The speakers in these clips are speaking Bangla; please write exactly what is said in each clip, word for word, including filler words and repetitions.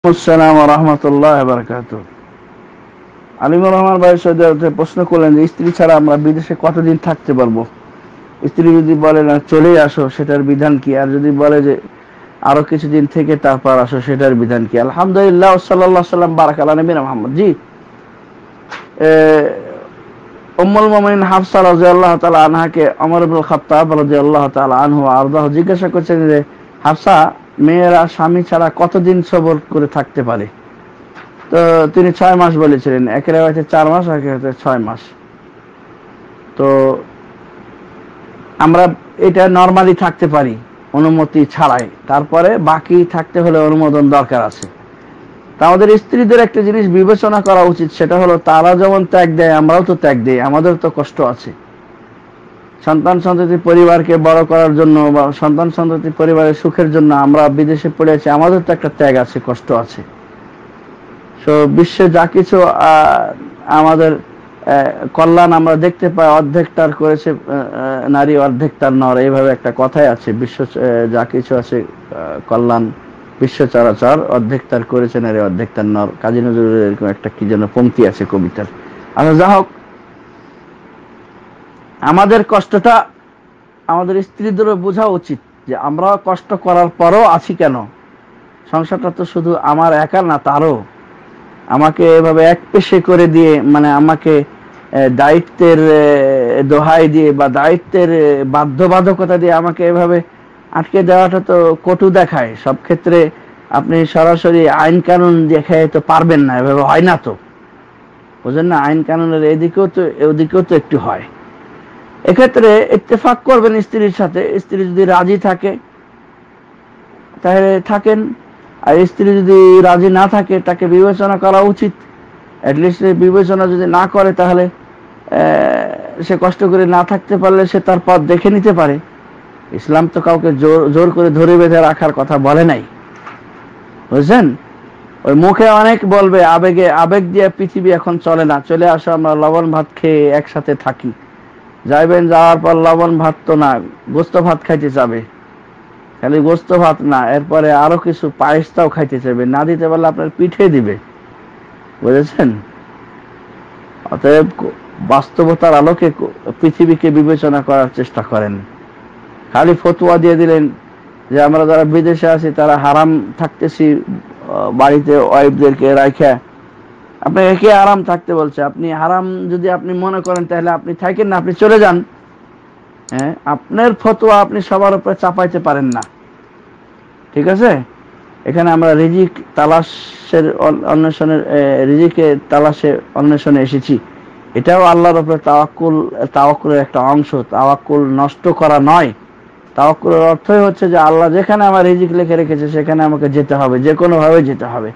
আসসালামু আলাইকুম ওয়া রাহমাতুল্লাহি ওয়া বারাকাতুহু। আলিমুর রহমান ভাই সৌদি আরব থেকে প্রশ্ন করলেন যে স্ত্রী ছাড়া আমরা বিদেশে কতদিন থাকতে পারবো। স্ত্রী যদি বলে না চলেই আসো, সেটার বিধান কি? আর যদি বলে যে আরো কিছুদিন থেকে তারপর আসো, সেটার বিধান কি? আলহামদুলিল্লাহ, সাল্লাল্লাহু আলাইহি সাল্লাম, বারাক আলা নবিনা মুহাম্মদ। জি, উম্মুল মুমিনিন হাফসা রাদিয়াল্লাহু তাআলা আনহাকে ওমর ইবনে খাত্তাব রাদিয়াল্লাহু তাআলা আনহু আরদাহু জিজ্ঞাসা করছেন যে হাফসা, মেয়েরা স্বামী ছাড়া কতদিন সবর করে থাকতে পারে? তো তিনি ছয় মাস বলেছিলেন। একের হয়তো চার মাস, একের হয়তো ছয় মাস। তো আমরা এটা নরমালি থাকতে পারি অনুমতি ছাড়াই, তারপরে বাকি থাকতে হলে অনুমোদন দরকার আছে। তা আমাদের স্ত্রীদের একটা জিনিস বিবেচনা করা উচিত, সেটা হলো তারা যেমন ত্যাগ দেয় আমরাও তো ত্যাগ দিই, আমাদের তো কষ্ট আছে। সন্তান সন্ততি পরিবারকে বড় করার জন্য বা সন্তান সন্ততি পরিবারের সুখের জন্য আমরা বিদেশে পড়ে আছি, আমাদের তো একটা ত্যাগ আছে, কষ্ট আছে। তো বিশ্বে যা কিছু আমাদের কল্যাণ আমরা দেখতে পাই, অর্ধেক তার করেছে নারী, অর্ধেক তার নর, এইভাবে একটা কথাই আছে। বিশ্ব যা কিছু আছে কল্যাণ, বিশ্ব চরাচর, অর্ধেক তার করেছে নারী, অর্ধেক তার নর। কাজী নজরুলের এরকম একটা কি যেন পংক্তি আছে কবিতার। আচ্ছা, যা হোক, আমাদের কষ্টটা আমাদের স্ত্রীদেরও বোঝা উচিত যে আমরা কষ্ট করার পরও আছি কেন। সংসারটা তো শুধু আমার একার না, তারও। আমাকে এভাবে এক পেশে করে দিয়ে, মানে আমাকে দায়িত্বের দোহাই দিয়ে বা দায়িত্বের বাধ্যবাধকতা দিয়ে আমাকে এভাবে আটকে দেওয়াটা তো কটু দেখায়। সব ক্ষেত্রে আপনি সরাসরি আইন কানুন দেখায় তো পারবেন না, এভাবে হয় না তো, বুঝেন না? আইন কানুনের এদিকেও তো ওদিকেও তো একটু হয়। এক্ষেত্রে ইত্তেফাক করবেন স্ত্রীর সাথে। স্ত্রী যদি রাজি থাকে তাহলে থাকেন, আর স্ত্রী যদি রাজি না থাকে তাকে বিবেচনা করা উচিত। অ্যাটলিস্ট বিবেচনা যদি না করে তাহলে সে কষ্ট করে না থাকতে পারলে সে তার পথ দেখে নিতে পারে। ইসলাম তো কাউকে জোর জোর করে ধরে বেঁধে রাখার কথা বলে নাই, বুঝছেন? ওই মুখে অনেক বলবে, আবেগে আবেগ দিয়ে পৃথিবী এখন চলে না, চলে আসো আমরা লবণ ভাত খেয়ে একসাথে থাকি। যাইবেন, যাওয়ার পর লবণ ভাত তো না, গোস্ত ভাত খাইতে যাবে। খালি গোস্ত ভাত না, এরপরে আরো কিছু পায়েসটাও খাইতে চাইবে, না দিতে পারলে আপনার পিঠে দিবে, বুঝেছেন? অতএব বাস্তবতার আলোকে পৃথিবীকে বিবেচনা করার চেষ্টা করেন। খালি ফতুয়া দিয়ে দিলেন যে আমরা যারা বিদেশে আছি তারা হারাম থাকতেছি বাড়িতে ওয়াইফদেরকে রাখা। আপনাকে কে হারাম থাকতে বলছে? আপনি হারাম যদি আপনি মনে করেন তাহলে আপনি থাকেন না, আপনি চলে যান। হ্যাঁ, আপনার ফতোয়া আপনি সবার উপরে চাপাইতে পারেন না, ঠিক আছে? এখানে আমরা রিজিক তালাশের অন্বেষণের রিজিকে তালাশে অন্বেষণে এসেছি। এটাও আল্লাহর উপরে তাওয়াক্কুল, তাওয়াক্কুলের একটা অংশ। তাওয়াক্কুল নষ্ট করা নয়। তাওয়াক্কুলের অর্থই হচ্ছে যে আল্লাহ যেখানে আমার রিজিক লিখে রেখেছে সেখানে আমাকে যেতে হবে, যে কোনো ভাবে যেতে হবে।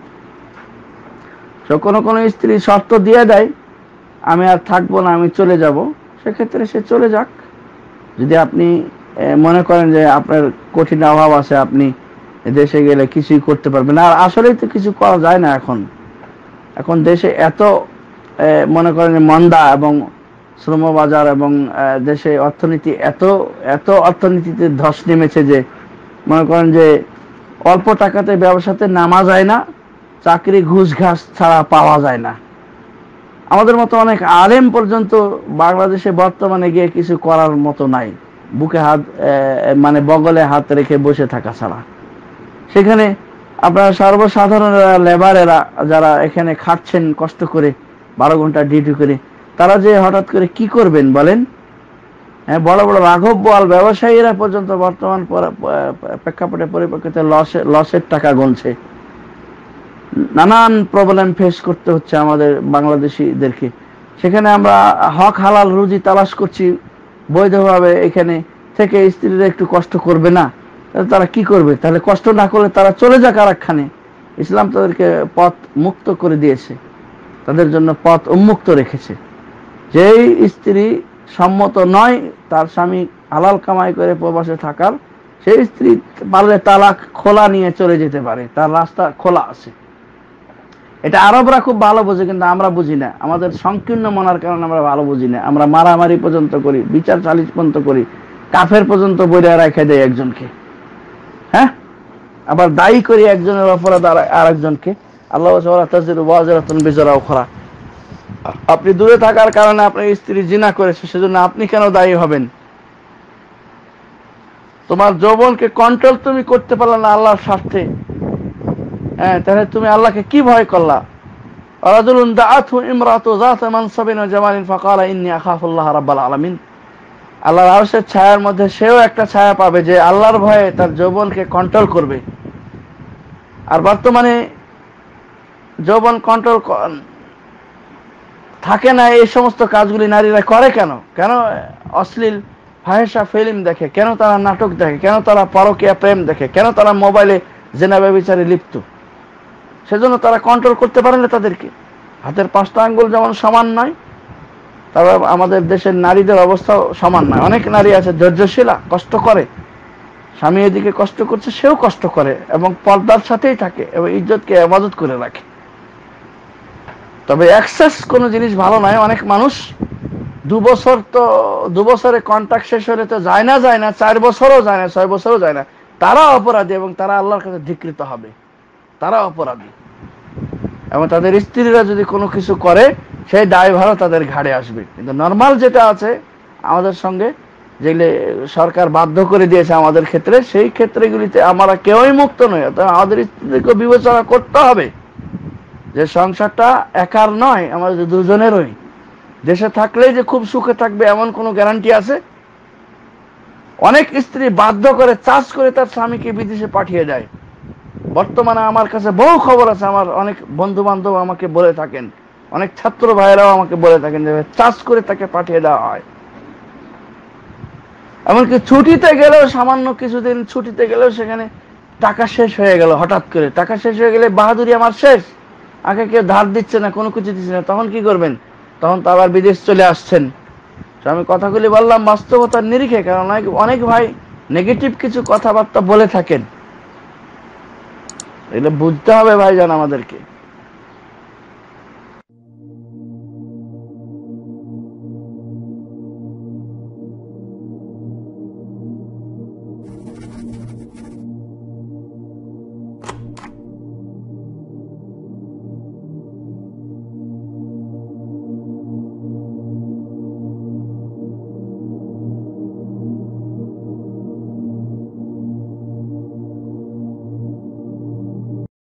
তো কোনো কোনো স্ত্রী শর্ত দিয়ে দেয়, আমি আর থাকবো না, আমি চলে যাব, সেক্ষেত্রে সে চলে যাক। যদি আপনি মনে করেন যে আপনার কঠিন অভাব আছে, আপনি দেশে গেলে কিছুই করতে পারবেন না, আর আসলেই তো কিছু করা যায় না। এখন এখন দেশে এত মনে করেন মন্দা এবং শ্রমবাজার এবং দেশে অর্থনীতি এত এত অর্থনীতিতে ধস নেমেছে যে মনে করেন যে অল্প টাকাতে ব্যবসাতে নামা যায় না, চাকরি ঘুষ ঘাস ছাড়া পাওয়া যায় না। আমাদের মতো অনেক আলেম পর্যন্ত বাংলাদেশে বর্তমানে গিয়ে কিছু করার মতো নাই, বুকে হাত মানে বগলে হাত রেখে বসে থাকা ছাড়া। সেখানে আপনারা সর্বসাধারণ লেবারেরা যারা এখানে খাচ্ছেন কষ্ট করে বারো ঘন্টা ডিউটি করে, তারা যে হঠাৎ করে কি করবেন বলেন? হ্যাঁ, বড় বড় রাঘব বোয়াল ব্যবসায়ীরা পর্যন্ত বর্তমান প্রেক্ষাপটে পরিপ্রেক্ষিতে লসে লসের টাকা গুনছে। নানান প্রবলেম ফেস করতে হচ্ছে আমাদের বাংলাদেশিদেরকে। সেখানে আমরা হক হালাল রুজি তালাশ করছি বৈধভাবে, এখানে থেকে স্ত্রীরা একটু কষ্ট করবে না? তারা কি করবে? তাহলে কষ্ট না করলে তারা চলে যাক আরেকখানে। ইসলাম তাদেরকে পথ মুক্ত করে দিয়েছে, তাদের জন্য পথ উন্মুক্ত রেখেছে। যেই স্ত্রী সম্মত নয় তার স্বামী হালাল কামাই করে প্রবাসে থাকার, সেই স্ত্রী পারলে তালাক খোলা নিয়ে চলে যেতে পারে, তার রাস্তা খোলা আছে। এটা আরবরা খুব ভালো বোঝে, কিন্তু আমরা বুঝি না। আমাদের সংকীর্ণ মনার কারণে আমরা ভালো বুঝি না। আমরা মারামারি পর্যন্ত করি, বিচার চালিশ পর্যন্ত করি, কাফের পর্যন্ত বইরা রেখে দেয় একজনকে। হ্যাঁ, আবার দায়ী করি একজনের অপরাধ আর একজনকে। আল্লাহ বলছে ওয়ালা তাজিরু ওয়াজিরাতুন বিজরা উখরা। আপনি দূরে থাকার কারণে আপনার স্ত্রী জিনা করেছে, সেজন্য আপনি কেন দায়ী হবেন? তোমার যৌবনকে কন্ট্রোল তুমি করতে পারলে না আল্লাহর স্বার্থে, হ্যাঁ, তাহলে তুমি আল্লাহকে কি ভয় করলা? রাজুলুন দাআতহু ইমরাতু যাত মানসাবিন ওয়া জামালিন ফাকালা ইন্নী আখাফুল্লাহ রাব্বাল আলামিন। আল্লাহর আরশের ছায়ার মধ্যে সেও একটা ছায়া পাবে যে আল্লাহর ভয়ে তার যৌবনকে কন্ট্রোল করবে। আর বর্তমানে যৌবন কন্ট্রোল থাকে না, এই সমস্ত কাজগুলি নারীরা করে কেন? কেন অশ্লীল ফাহিশা ফিল্ম দেখে, কেন তারা নাটক দেখে, কেন তারা পরকীয়া প্রেম দেখে, কেন তারা মোবাইলে জিনা ব্যভিচারে লিপ্ত? সেজন্য তারা কন্ট্রোল করতে পারে না তাদেরকে। হাতের পাঁচটা আঙ্গুল যেমন সমান নয়, তবে আমাদের দেশের নারীদের অবস্থাও সমান নয়। অনেক নারী আছে ধৈর্যশীলা, কষ্ট করে, স্বামী এদিকে কষ্ট করছে, সেও কষ্ট করে এবং পর্দার সাথেই থাকে এবং ইজ্জতকে হেফাজত করে রাখে। তবে এক্সেস কোনো জিনিস ভালো নয়। অনেক মানুষ দু বছর তো দু বছরে কন্ট্রাক্ট শেষ হলে তো যায় না যায় না চার বছরও যায় না, ছয় বছরও যায় না, তারা অপরাধী এবং তারা আল্লাহর কাছে ধিক্কৃত হবে, তারা অপরাধী। এবং তাদের স্ত্রীরা যদি কোনো কিছু করে সেই দায়ভারও তাদের ঘাড়ে আসবে। কিন্তু নর্মাল যেটা আছে আমাদের সঙ্গে, যেগুলি সরকার বাধ্য করে দিয়েছে আমাদের ক্ষেত্রে, সেই ক্ষেত্রগুলিতে আমরা কেউই মুক্ত নই। আমাদের স্ত্রীকে বিবেচনা করতে হবে যে সংসারটা একার নয়, আমাদের দুজনেরই। দেশে থাকলেই যে খুব সুখে থাকবে এমন কোনো গ্যারান্টি আছে? অনেক স্ত্রী বাধ্য করে চাষ করে তার স্বামীকে বিদেশে পাঠিয়ে দেয়। বর্তমানে আমার কাছে বহু খবর আছে, আমার অনেক বন্ধু বান্ধব আমাকে বলে থাকেন, অনেক ছাত্র ভাইয়েরাও আমাকে বলে থাকেন যে চাষ করে তাকে পাঠিয়ে দেওয়া হয়। এমনকি ছুটিতে গেলেও, সামান্য কিছুদিন ছুটিতে গেলেও সেখানে টাকা শেষ হয়ে গেল, হঠাৎ করে টাকা শেষ হয়ে গেলে বাহাদুরি আমার শেষ, আগে কেউ ধার দিচ্ছে না, কোনো কিছু দিচ্ছে না, তখন কি করবেন? তখন তো আবার বিদেশ চলে আসছেন। আমি কথাগুলি বললাম বাস্তবতার নিরিখে, কারণ অনেক ভাই নেগেটিভ কিছু কথাবার্তা বলে থাকেন, এগুলো বুঝতে হবে ভাইজান আমাদেরকে।